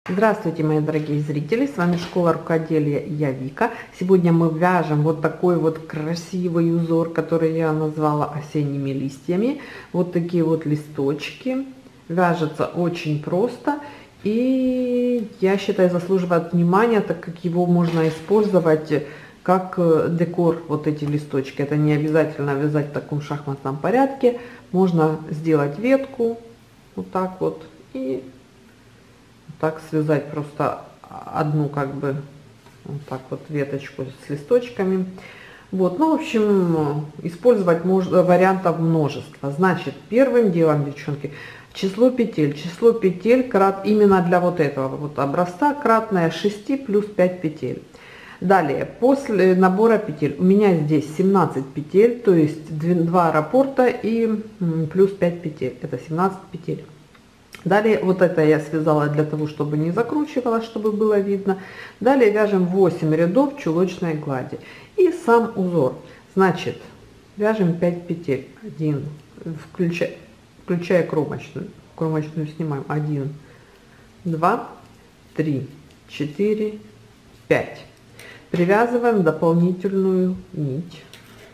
Здравствуйте, мои дорогие зрители, с вами школа рукоделия, я Вика. Сегодня мы вяжем вот такой вот красивый узор, который я назвала осенними листьями. Вот такие вот листочки. Вяжется очень просто и, я считаю, заслуживает внимания, так как его можно использовать как декор. Вот эти листочки, это не обязательно вязать в таком шахматном порядке. Можно сделать ветку вот так вот и так связать просто одну как бы вот так вот веточку с листочками. Вот, ну, в общем, использовать можно, вариантов множество. Значит, первым делом, девчонки, число петель именно для вот этого вот образца кратное 6 плюс 5 петель. Далее, после набора петель у меня здесь 17 петель, то есть 2 раппорта и плюс 5 петель, это 17 петель. Далее вот это я связала для того, чтобы не закручивала, чтобы было видно. Далее вяжем 8 рядов чулочной глади и сам узор. Значит, вяжем 5 петель, 1, включая кромочную снимаем, 1, 2, 3, 4, 5. Привязываем дополнительную нить.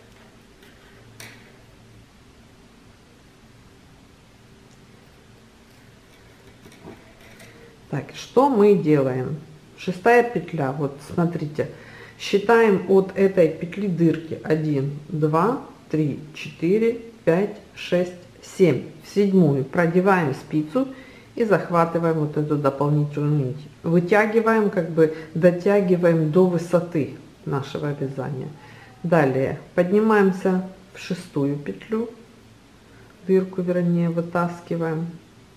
Так, что мы делаем? Шестая петля, вот смотрите, считаем от этой петли дырки 1, 2, 3, 4, 5, 6, 7. В седьмую продеваем спицу и захватываем вот эту дополнительную нить. Вытягиваем, как бы дотягиваем до высоты нашего вязания. Далее поднимаемся в шестую петлю, дырку вернее вытаскиваем,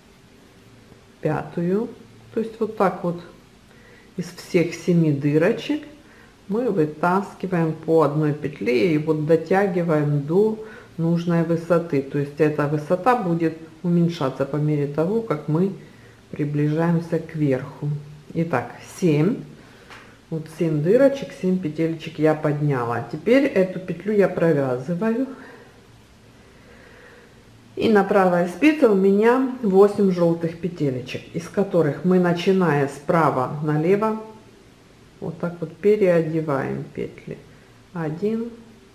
пятую. То есть вот так вот из всех 7 дырочек мы вытаскиваем по одной петле и вот дотягиваем до нужной высоты. То есть эта высота будет уменьшаться по мере того, как мы приближаемся к верху. Итак, 7. Вот 7 дырочек, 7 петелечек я подняла. Теперь эту петлю я провязываю. И на правой спице у меня 8 желтых петелечек, из которых мы, начиная справа налево, вот так вот переодеваем петли. 1,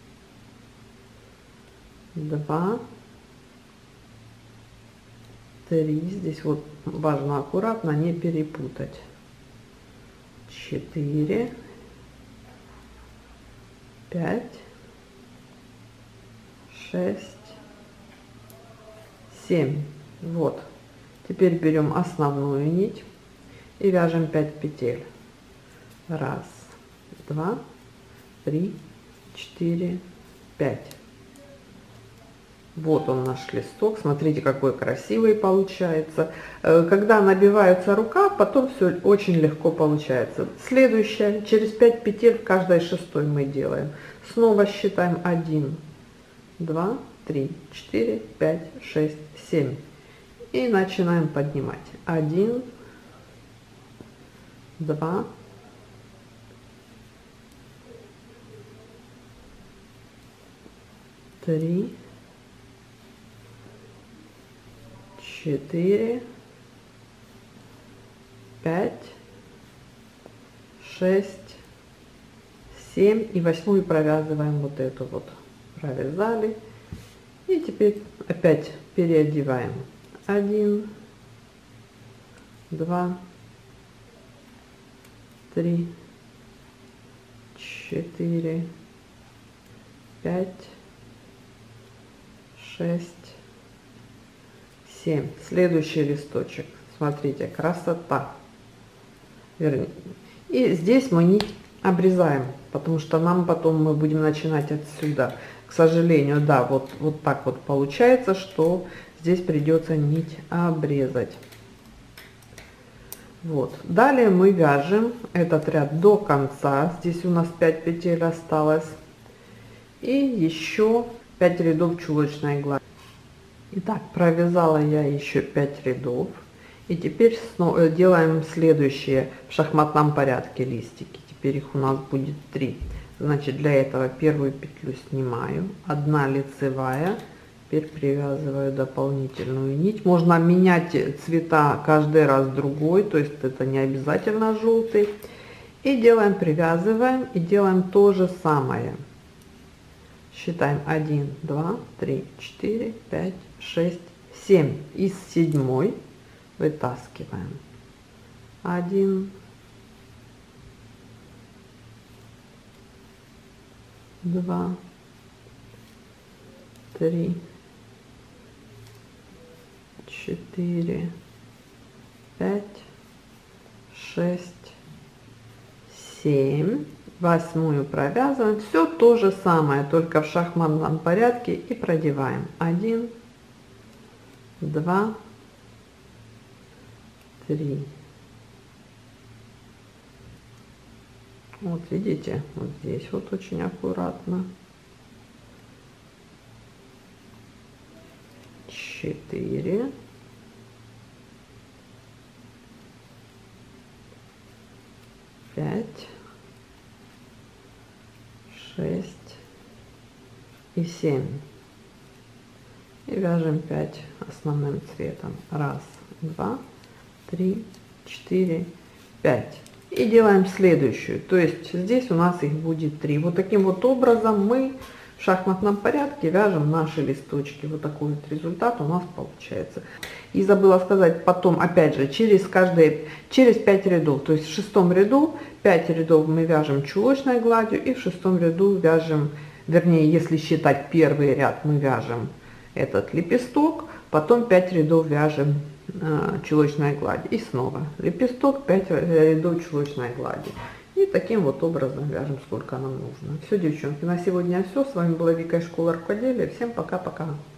2, 3, здесь вот важно аккуратно не перепутать. 4, 5, 6, 7. Вот, теперь берем основную нить и вяжем 5 петель. 1, 2, 3, 4, 5. Вот он, наш листок. Смотрите, какой красивый получается. Когда набивается рука, потом все очень легко получается. Следующее, через 5 петель в каждой шестой мы делаем. Снова считаем 1, 2, 3, 4, 5, 6, 7. И начинаем поднимать. 1, 2, 3, 4, 5, 6, 7 и 8 провязываем вот эту вот. Провязали. И теперь опять переодеваем. 1, 2, 3, 4, 5, 6, 7. Следующий листочек. Смотрите, красота. Вернее. И здесь мы нить обрезаем, потому что нам потом мы будем начинать отсюда. К сожалению, да, вот так вот получается, что здесь придется нить обрезать. Вот. Далее мы вяжем этот ряд до конца. Здесь у нас 5 петель осталось. И еще 5 рядов чулочной глади. Итак, провязала я еще 5 рядов. И теперь снова делаем следующие в шахматном порядке листики. Теперь их у нас будет 3. Значит, для этого первую петлю снимаю, 1 лицевая, Теперь привязываю дополнительную нить. Можно менять цвета каждый раз другой, то есть это не обязательно желтый. И делаем, привязываем и делаем то же самое. Считаем 1, 2, 3, 4, 5, 6, 7. Из седьмой вытаскиваем 1, 2, 3, 4, 5, 6, 7. Восьмую провязываем. Все то же самое, только в шахматном порядке, и продеваем 1, 2, 3. Вот видите, вот здесь вот очень аккуратно. 4, 5, 6 и 7. И вяжем 5 основным цветом. 1, 2, 3, 4, 5. И делаем следующую. То есть здесь у нас их будет 3. Вот таким вот образом мы в шахматном порядке вяжем наши листочки. Вот такой вот результат у нас получается. И забыла сказать, потом опять же через 5 рядов, то есть в шестом ряду 5 рядов мы вяжем чулочной гладью, и в шестом ряду вяжем, вернее, если считать первый ряд, мы вяжем этот лепесток, потом 5 рядов вяжем чулочной гладью, и снова лепесток, 5 рядов чулочной глади. И таким вот образом вяжем, сколько нам нужно. Все, девчонки, на сегодня все. С вами была Вика из школы рукоделия. Всем пока-пока.